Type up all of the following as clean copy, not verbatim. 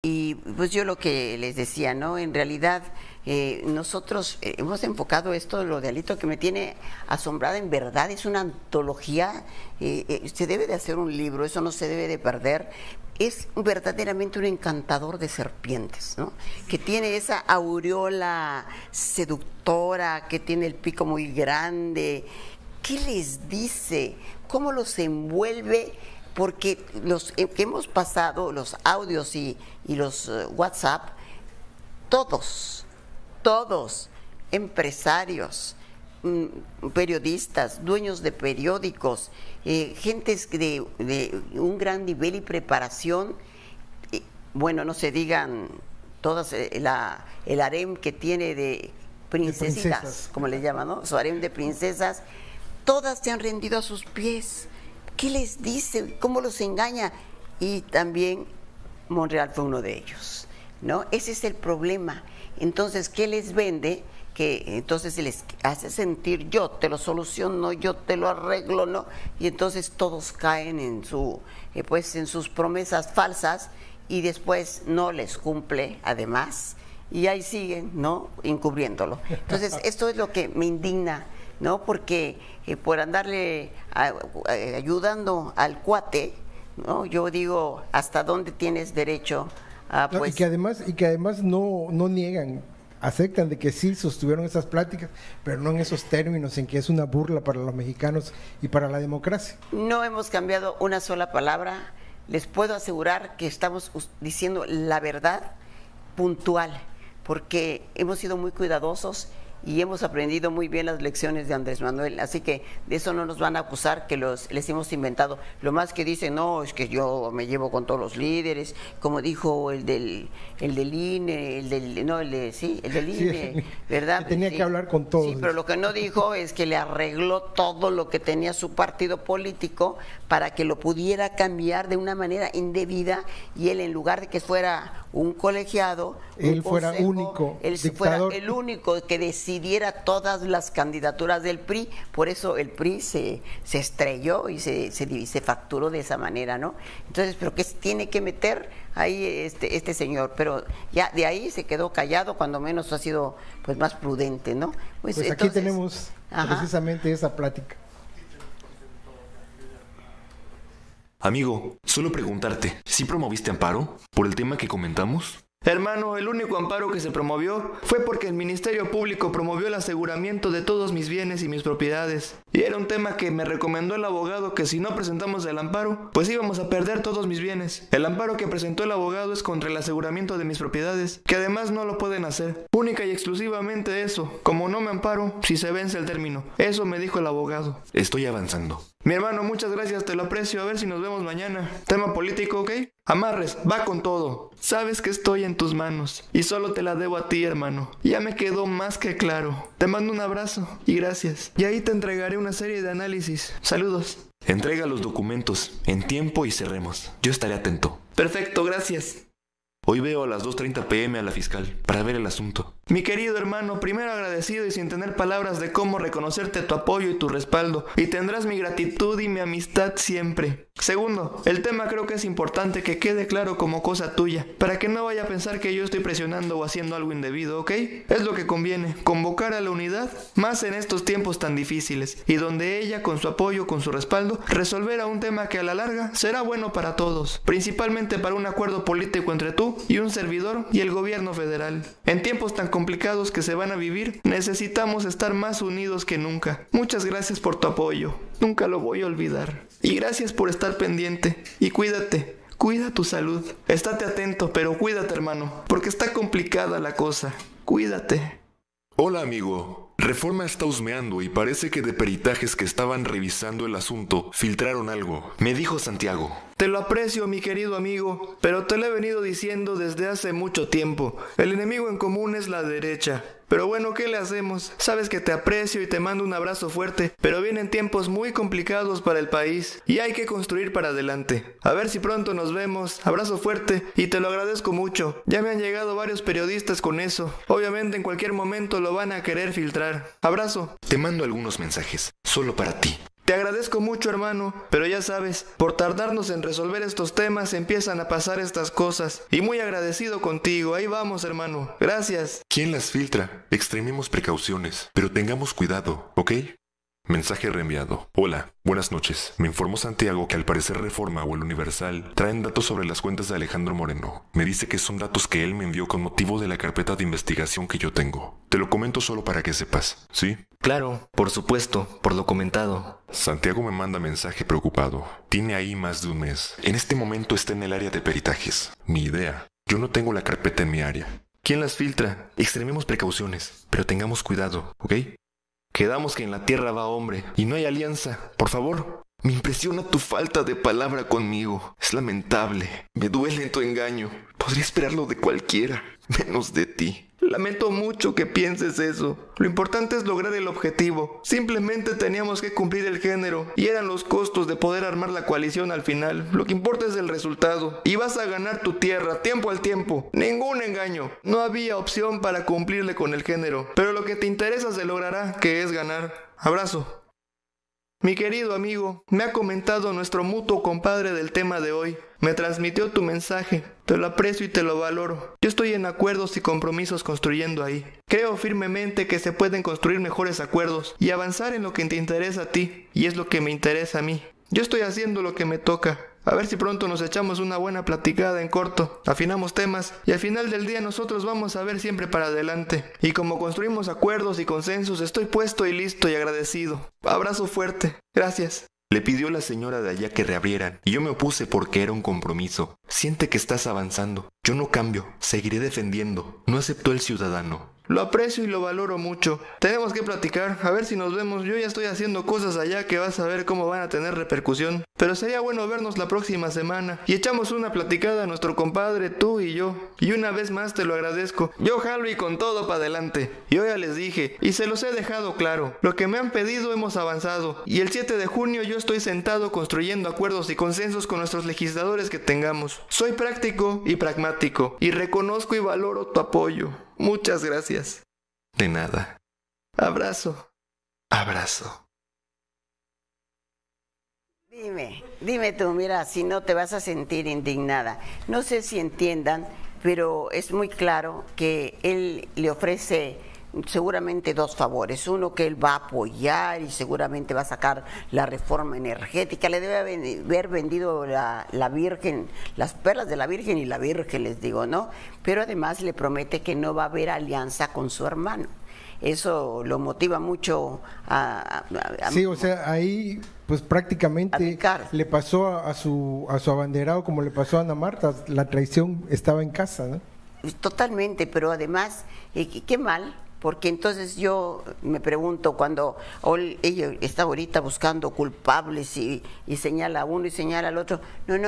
Y pues yo lo que les decía, ¿no? En realidad nosotros hemos enfocado esto, lo de Alito, que me tiene asombrada, en verdad, es una antología, se debe de hacer un libro, eso no se debe de perder. Es verdaderamente un encantador de serpientes, ¿no? Que tiene esa aureola seductora, que tiene el pico muy grande. ¿Qué les dice? ¿Cómo los envuelve? Porque los que hemos pasado, los audios y los WhatsApp, todos, empresarios, periodistas, dueños de periódicos, gentes de un gran nivel y preparación, bueno, no se digan todas, el harem que tiene de princesitas, como le llaman, ¿no? Su harem de princesas, todas se han rendido a sus pies. ¿Qué les dice? ¿Cómo los engaña? Y también Monreal fue uno de ellos, ¿no? Ese es el problema. Entonces, ¿qué les vende? Que entonces se les hace sentir, yo te lo soluciono, yo te lo arreglo, ¿no? Y entonces todos caen en en sus promesas falsas y después no les cumple, además, y ahí siguen, ¿no? Encubriéndolo. Entonces, esto es lo que me indigna, ¿no? Porque por andarle ayudando al cuate, ¿no? Yo digo, ¿hasta dónde tienes derecho a, pues? Y que además no niegan, aceptan de que sí sostuvieron esas pláticas, pero no en esos términos, en que es una burla para los mexicanos y para la democracia. No hemos cambiado una sola palabra. Les puedo asegurar que estamos diciendo la verdad puntual, porque hemos sido muy cuidadosos y hemos aprendido muy bien las lecciones de Andrés Manuel, así que de eso no nos van a acusar que les hemos inventado. Lo más que dicen, no, es que yo me llevo con todos los líderes, como dijo el del INE, el del INE, ¿verdad? Que tenía que hablar con todos. Sí, pero lo que no dijo es que le arregló todo lo que tenía su partido político para que lo pudiera cambiar de una manera indebida, y él, en lugar de que fuera un colegiado, él fuera único, él fuera el único que decidiera todas las candidaturas del PRI. Por eso el PRI se estrelló y se fracturó de esa manera, ¿no? Entonces, ¿pero qué tiene que meter ahí este señor? Pero ya de ahí se quedó callado, cuando menos ha sido pues más prudente, ¿no? Pues entonces, aquí tenemos precisamente esa plática. Amigo, solo preguntarte, ¿sí promoviste amparo por el tema que comentamos? Hermano, el único amparo que se promovió fue porque el Ministerio Público promovió el aseguramiento de todos mis bienes y mis propiedades. Y era un tema que me recomendó el abogado, que si no presentamos el amparo, pues íbamos a perder todos mis bienes. El amparo que presentó el abogado es contra el aseguramiento de mis propiedades, que además no lo pueden hacer. Única y exclusivamente eso. Como no me amparo, si se vence el término. Eso me dijo el abogado. Estoy avanzando. Mi hermano, muchas gracias, te lo aprecio. A ver si nos vemos mañana. Tema político, ¿ok? Amarres, va con todo. Sabes que estoy en tus manos y solo te la debo a ti, hermano. Ya me quedó más que claro. Te mando un abrazo y gracias. Y ahí te entregaré una serie de análisis. Saludos. Entrega los documentos en tiempo y cerremos. Yo estaré atento. Perfecto, gracias. Hoy veo a las 2:30 p.m. a la fiscal para ver el asunto. Mi querido hermano, primero agradecido y sin tener palabras de cómo reconocerte tu apoyo y tu respaldo, y tendrás mi gratitud y mi amistad siempre. Segundo, el tema creo que es importante que quede claro como cosa tuya, para que no vaya a pensar que yo estoy presionando o haciendo algo indebido, ¿ok? Es lo que conviene, convocar a la unidad, más en estos tiempos tan difíciles, y donde ella, con su apoyo, con su respaldo, resolverá un tema que a la larga será bueno para todos, principalmente para un acuerdo político entre tú y un servidor y el gobierno federal. En tiempos tan complicados que se van a vivir, necesitamos estar más unidos que nunca. Muchas gracias por tu apoyo, nunca lo voy a olvidar. Y gracias por estar pendiente, y cuídate, cuida tu salud. Estate atento, pero cuídate, hermano, porque está complicada la cosa. Cuídate. Hola, amigo. Reforma está husmeando y parece que de peritajes que estaban revisando el asunto filtraron algo, me dijo Santiago. Te lo aprecio, mi querido amigo, pero te lo he venido diciendo desde hace mucho tiempo. El enemigo en común es la derecha. Pero bueno, ¿qué le hacemos? Sabes que te aprecio y te mando un abrazo fuerte, pero vienen tiempos muy complicados para el país y hay que construir para adelante. A ver si pronto nos vemos. Abrazo fuerte y te lo agradezco mucho. Ya me han llegado varios periodistas con eso. Obviamente en cualquier momento lo van a querer filtrar. Abrazo. Te mando algunos mensajes, solo para ti. Te agradezco mucho, hermano, pero ya sabes, por tardarnos en resolver estos temas empiezan a pasar estas cosas. Y muy agradecido contigo, ahí vamos, hermano. Gracias. ¿Quién las filtra? Extrememos precauciones, pero tengamos cuidado, ¿ok? Mensaje reenviado. Hola, buenas noches. Me informó Santiago que al parecer Reforma o el Universal traen datos sobre las cuentas de Alejandro Moreno. Me dice que son datos que él me envió con motivo de la carpeta de investigación que yo tengo. Te lo comento solo para que sepas, ¿sí? Claro, por supuesto, por lo comentado. Santiago me manda mensaje preocupado. Tiene ahí más de un mes. En este momento está en el área de peritajes. Mi idea. Yo no tengo la carpeta en mi área. ¿Quién las filtra? Extrememos precauciones, pero tengamos cuidado, ¿ok? Quedamos que en la tierra va hombre y no hay alianza. Por favor. Me impresiona tu falta de palabra conmigo. Es lamentable. Me duele tu engaño. Podría esperarlo de cualquiera, menos de ti. Lamento mucho que pienses eso. Lo importante es lograr el objetivo. Simplemente teníamos que cumplir el género y eran los costos de poder armar la coalición al final. Lo que importa es el resultado. Y vas a ganar tu tierra, tiempo al tiempo. Ningún engaño. No había opción para cumplirle con el género. Pero lo que te interesa se logrará, que es ganar. Abrazo. Mi querido amigo, me ha comentado nuestro mutuo compadre del tema de hoy. Me transmitió tu mensaje. Te lo aprecio y te lo valoro. Yo estoy en acuerdos y compromisos construyendo ahí. Creo firmemente que se pueden construir mejores acuerdos y avanzar en lo que te interesa a ti, y es lo que me interesa a mí. Yo estoy haciendo lo que me toca. A ver si pronto nos echamos una buena platicada en corto, afinamos temas y al final del día nosotros vamos a ver siempre para adelante. Y como construimos acuerdos y consensos, estoy puesto y listo y agradecido. Abrazo fuerte. Gracias. Le pidió la señora de allá que reabrieran y yo me opuse porque era un compromiso. Siente que estás avanzando. Yo no cambio, seguiré defendiendo. No aceptó el ciudadano. Lo aprecio y lo valoro mucho. Tenemos que platicar, a ver si nos vemos. Yo ya estoy haciendo cosas allá que vas a ver cómo van a tener repercusión. Pero sería bueno vernos la próxima semana y echamos una platicada a nuestro compadre, tú y yo. Y una vez más te lo agradezco. Yo jalo y con todo para adelante. Yo ya les dije y se los he dejado claro. Lo que me han pedido hemos avanzado. Y el 7 de junio yo estoy sentado construyendo acuerdos y consensos con nuestros legisladores que tengamos. Soy práctico y pragmático y reconozco y valoro tu apoyo. Muchas gracias. De nada. Abrazo. Abrazo. Dime tú, mira, si no te vas a sentir indignada. No sé si entiendan, pero es muy claro que él le ofrece seguramente dos favores. Uno, que él va a apoyar y seguramente va a sacar la reforma energética. Le debe haber vendido la Virgen, las perlas de la Virgen y la Virgen, les digo, ¿no? Pero además le promete que no va a haber alianza con su hermano. Eso lo motiva mucho a sí, o sea, ahí pues prácticamente le pasó a su abanderado como le pasó a Ana Marta. La traición estaba en casa, ¿no? Totalmente, pero además, qué mal. Porque entonces yo me pregunto, cuando ella está ahorita buscando culpables y señala a uno y señala al otro,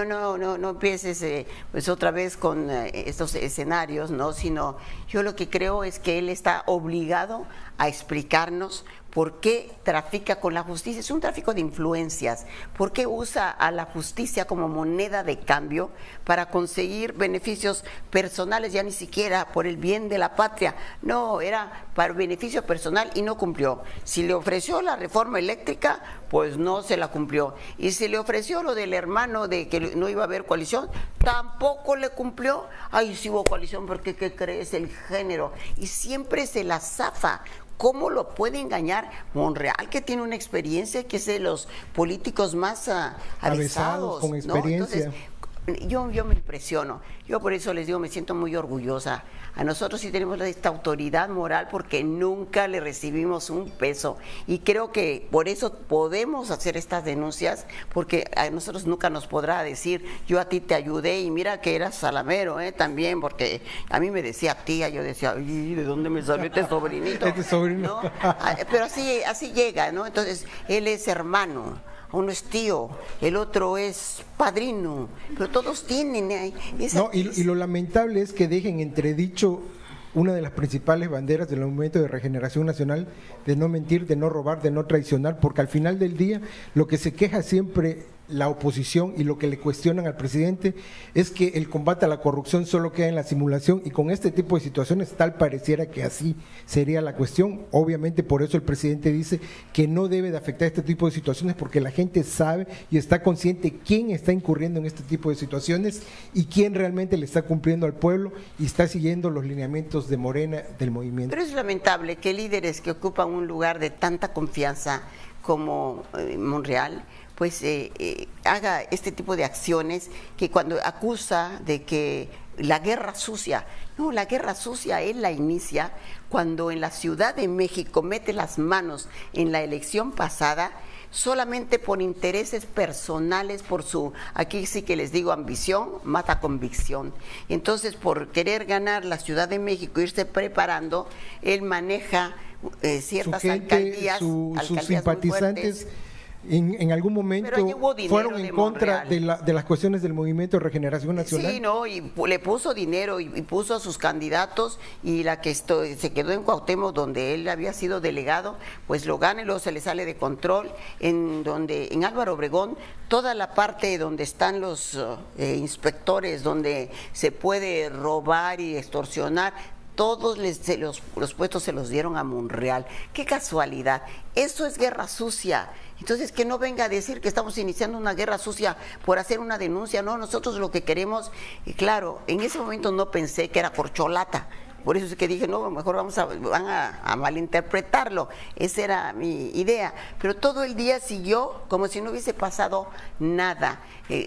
no empieces pues otra vez con estos escenarios, ¿no? Sino yo lo que creo es que él está obligado a explicarnos por qué trafica con la justicia. Es un tráfico de influencias. ¿Por qué usa a la justicia como moneda de cambio para conseguir beneficios personales, ya ni siquiera por el bien de la patria? No, era para beneficio personal y no cumplió. Si le ofreció la reforma eléctrica, pues no se la cumplió. Y si le ofreció lo del hermano de que no iba a haber coalición, tampoco le cumplió. Ay, sí hubo coalición porque, ¿qué crees? El género. Y siempre se la zafa. ¿Cómo lo puede engañar Monreal, que tiene una experiencia, que es de los políticos más avesados, con experiencia? ¿No? Entonces, yo me impresiono. Yo por eso les digo, me siento muy orgullosa. A nosotros sí tenemos esta autoridad moral porque nunca le recibimos un peso. Y creo que por eso podemos hacer estas denuncias, porque a nosotros nunca nos podrá decir, yo a ti te ayudé y mira que eras salamero, también, porque a mí me decía tía, yo decía, ay, ¿de dónde me salió este sobrinito? Este sobrino. ¿No? Pero así llega, ¿no? Entonces, él es hermano. Uno es tío, el otro es padrino, pero todos tienen y lo lamentable es que dejen entredicho una de las principales banderas del Movimiento de Regeneración Nacional, de no mentir, de no robar, de no traicionar, porque al final del día lo que se queja siempre la oposición y lo que le cuestionan al presidente es que el combate a la corrupción solo queda en la simulación, y con este tipo de situaciones tal pareciera que así sería la cuestión. Obviamente por eso el presidente dice que no debe de afectar este tipo de situaciones, porque la gente sabe y está consciente quién está incurriendo en este tipo de situaciones y quién realmente le está cumpliendo al pueblo y está siguiendo los lineamientos de Morena, del movimiento. Pero es lamentable que líderes que ocupan un lugar de tanta confianza como Monreal pues haga este tipo de acciones, que cuando acusa de que la guerra sucia, no, la guerra sucia él la inicia cuando en la Ciudad de México mete las manos en la elección pasada solamente por intereses personales, por su, aquí sí que les digo, ambición mata convicción. Entonces, por querer ganar la Ciudad de México, irse preparando, él maneja ciertas alcaldías, sus simpatizantes en algún momento fueron en contra de las cuestiones del Movimiento de Regeneración Nacional. Sí, no, y le puso dinero y puso a sus candidatos, y la que se quedó en Cuauhtémoc, donde él había sido delegado, pues lo gana y luego se le sale de control. En Álvaro Obregón, toda la parte donde están los inspectores, donde se puede robar y extorsionar, todos los puestos se los dieron a Monreal. Qué casualidad, eso es guerra sucia. Entonces, que no venga a decir que estamos iniciando una guerra sucia por hacer una denuncia. No, nosotros lo que queremos, y claro, en ese momento no pensé que era corcholata. Por eso es que dije, no, mejor van a malinterpretarlo. Esa era mi idea. Pero todo el día siguió como si no hubiese pasado nada.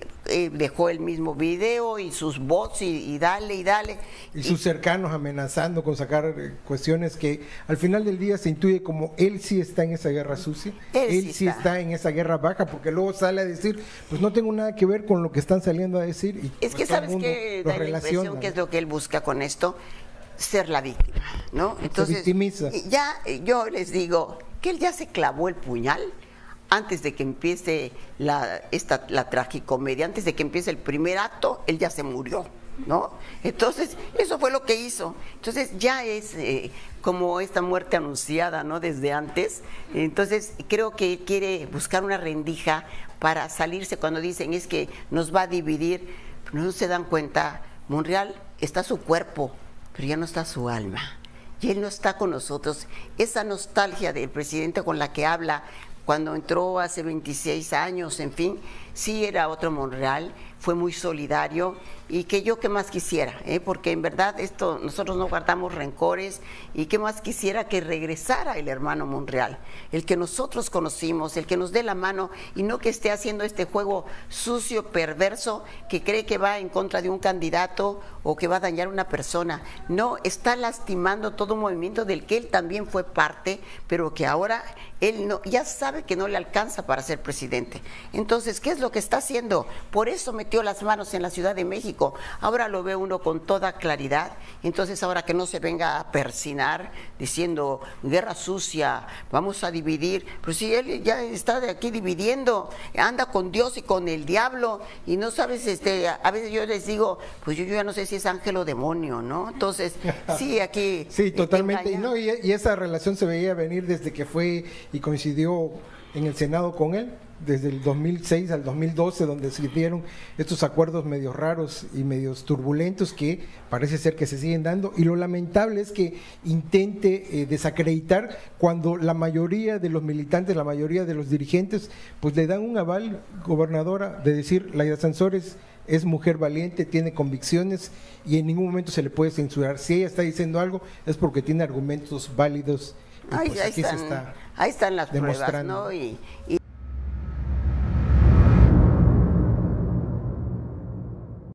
Dejó el mismo video y sus bots y dale y dale. Y sus cercanos amenazando con sacar cuestiones que al final del día se intuye como él sí está en esa guerra sucia. Él sí está en esa guerra baja, porque luego sale a decir, pues no tengo nada que ver con lo que están saliendo a decir. Y es que sabes que da la impresión que es lo que él busca con esto, ser la víctima, ¿no? Entonces, se victimiza. Ya yo les digo que él ya se clavó el puñal antes de que empiece la tragicomedia, antes de que empiece el primer acto, él ya se murió, ¿no? Entonces, eso fue lo que hizo. Entonces, ya es como esta muerte anunciada, ¿no? Desde antes. Entonces, creo que quiere buscar una rendija para salirse cuando dicen es que nos va a dividir. No se dan cuenta, Monreal está su cuerpo, pero ya no está su alma, y él no está con nosotros. Esa nostalgia del presidente con la que habla cuando entró hace 26 años, en fin, sí era otro Monreal, fue muy solidario, y que yo qué más quisiera, porque en verdad nosotros no guardamos rencores, y qué más quisiera que regresara el hermano Monreal, el que nosotros conocimos, el que nos dé la mano, y no que esté haciendo este juego sucio, perverso, que cree que va en contra de un candidato o que va a dañar a una persona. No, está lastimando todo un movimiento del que él también fue parte, pero que ahora él no, ya sabe que no le alcanza para ser presidente. Entonces, ¿qué es lo que está haciendo? Por eso metió las manos en la Ciudad de México. Ahora lo ve uno con toda claridad. Entonces, ahora que no se venga a persinar diciendo guerra sucia, vamos a dividir. Pero si él ya está de aquí dividiendo, anda con Dios y con el diablo, y no sabes, a veces yo les digo, pues yo ya no sé si es ángel o demonio, ¿no? Entonces, sí, aquí... Sí, totalmente. Y esa relación se veía venir desde que fue y coincidió en el Senado con él, desde el 2006 al 2012, donde se dieron estos acuerdos medios raros y medios turbulentos que parece ser que se siguen dando, y lo lamentable es que intente desacreditar cuando la mayoría de los militantes, la mayoría de los dirigentes, pues le dan un aval, gobernadora, de decir, Laida Sansores es mujer valiente, tiene convicciones y en ningún momento se le puede censurar. Si ella está diciendo algo es porque tiene argumentos válidos. Y pues ahí están las pruebas, ¿no? Y